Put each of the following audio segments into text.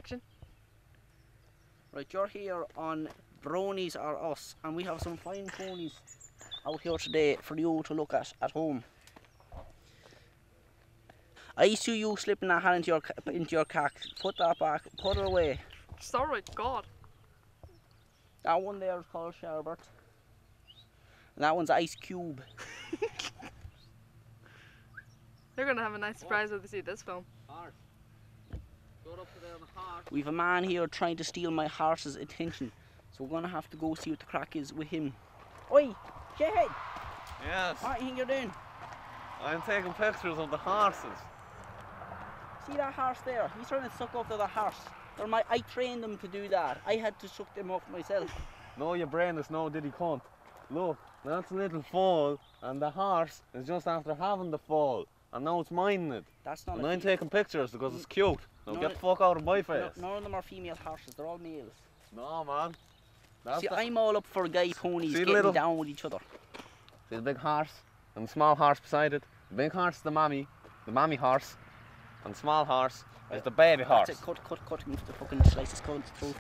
action. Right, you're here on Bronies or Us, and we have some fine ponies out here today for you to look at home. I see you slipping that hand into your cock. Put that back, put it away. Sorry, God. That one there is called Sherbert. And that one's Ice Cube. They're gonna have a nice surprise when they see this film. Horse. Go up to there on the horse. We've a man here trying to steal my horse's attention, so we're gonna have to go see what the crack is with him. Oi, shithead! Yes. What do you think you're doing? I'm taking pictures of the horses. See that horse there? He's trying to suck off the other horse. I trained them to do that. I had to suck them off myself. No, your brain is no diddy cunt. Look, that's a little foal, and the horse is just after having the foal, and now it's minding it. That's not. And I'm taking pictures because it's cute. Now get the fuck out of my face. None of them are female horses. They're all males. No, man. See, I'm all up for guy ponies getting down with each other. See the big horse and the small horse beside it. The big horse is the mommy horse, and the small horse is the baby horse. That's it. Cut into the fucking slice his skull throat.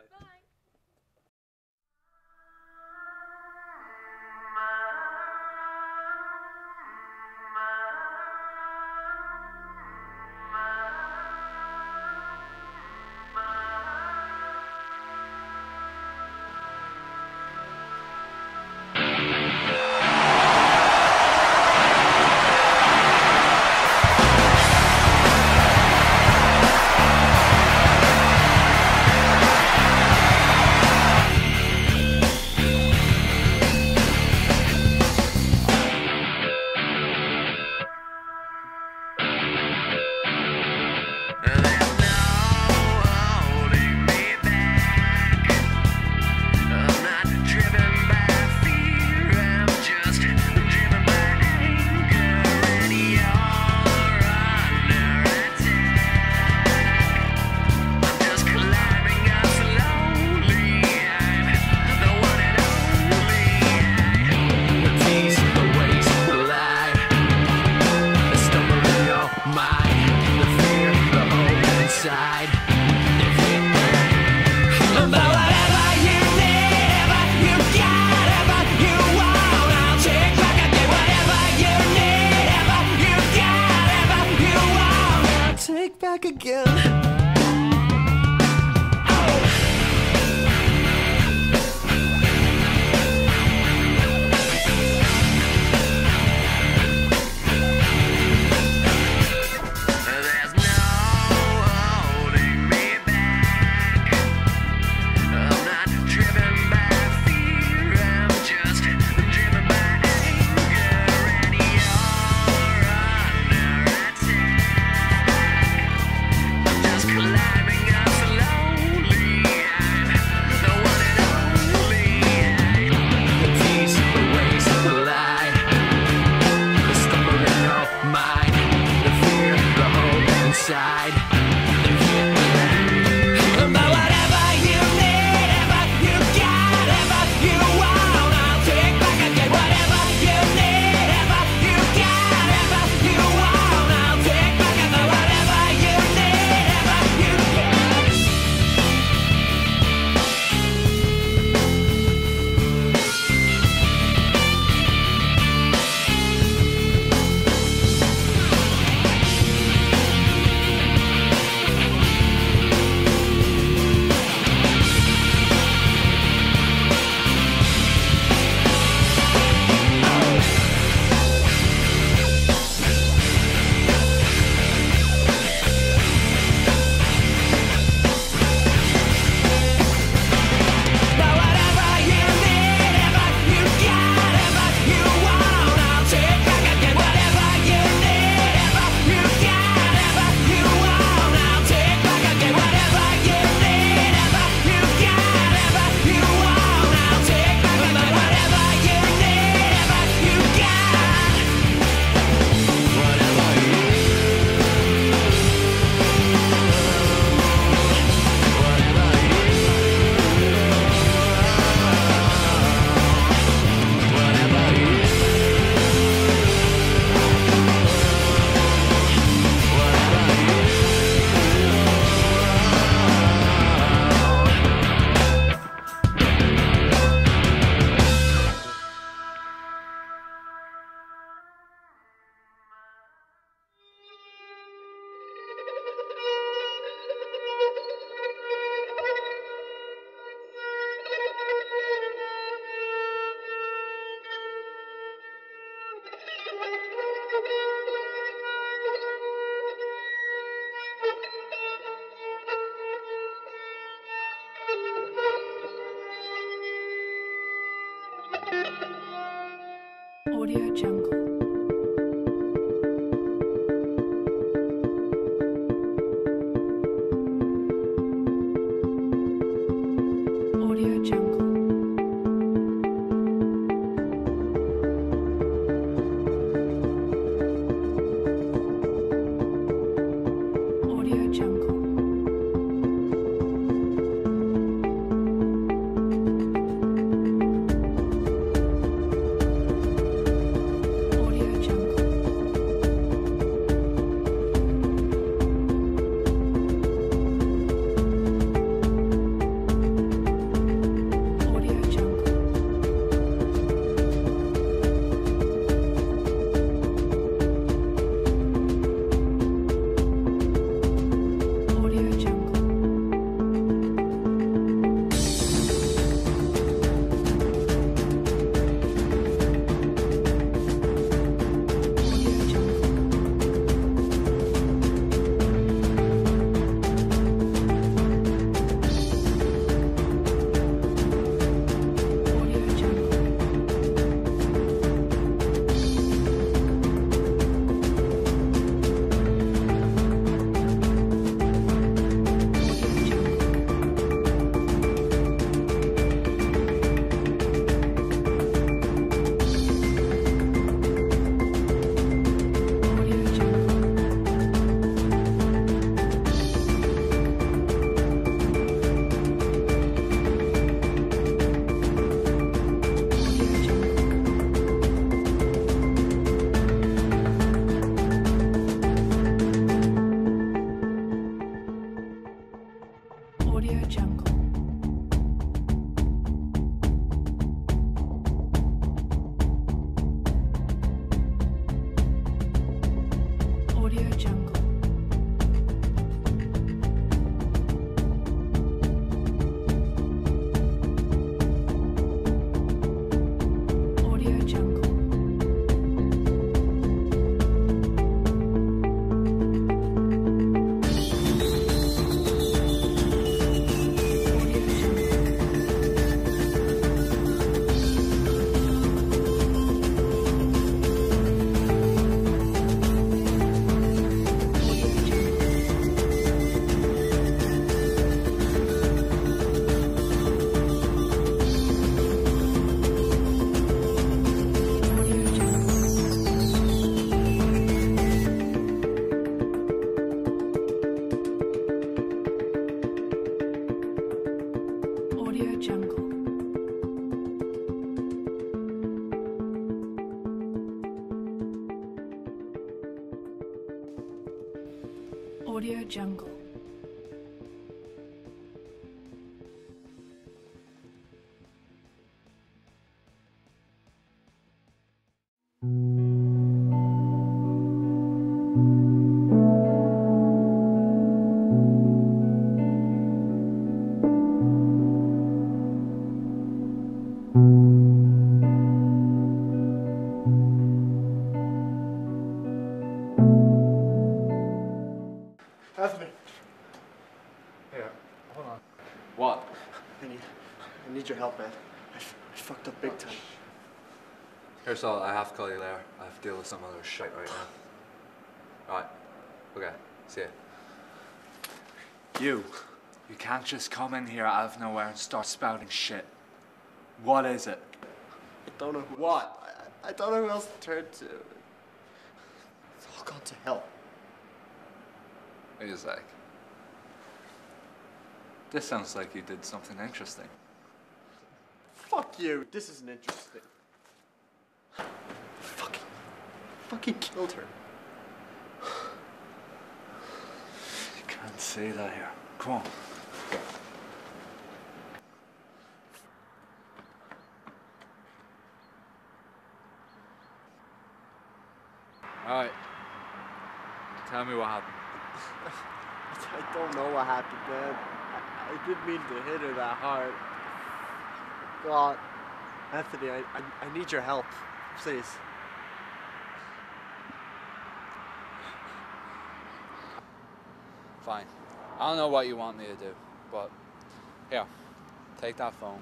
Bye. Audio Jungle. Audio Jungle. Audio Jungle. Audio Jungle. Jungle. Audio Jungle. Audio Jungle. Audio Jungle. Audio Jungle. Audio Jungle. Audio Jungle. Audio Jungle. Anthony. Here, hold on. What? I need your help, man. I fucked up big time. Here, so I have to call you later. I have to deal with some other shit right now. Right. Okay. See ya. You can't just come in here out of nowhere and start spouting shit. What is it? I don't know who What? I don't know who else to turn to. It's all gone to hell. Wait a sec. This sounds like you did something interesting. Fuck you. This isn't interesting. Fucking killed her. You can't say that here. Come on. Alright. Tell me what happened. I don't know what happened, man. I didn't mean to hit her that hard. God. Anthony, I need your help. Please. Fine. I don't know what you want me to do, but here, take that phone.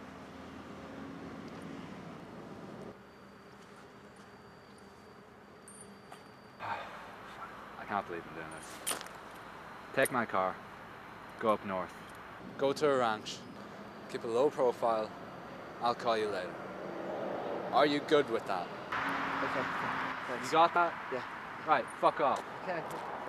I can't believe I'm doing this. Take my car, go up north, go to a ranch, keep a low profile, I'll call you later. Are you good with that? Okay. You Thanks. got that? Yeah. Right, fuck off. Okay.